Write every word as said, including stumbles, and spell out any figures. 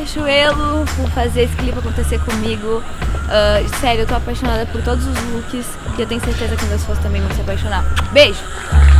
Riachuelo por fazer esse clipe acontecer comigo. Uh, sério, eu tô apaixonada por todos os looks e eu tenho certeza que meus fãs também vão se apaixonar. Beijo!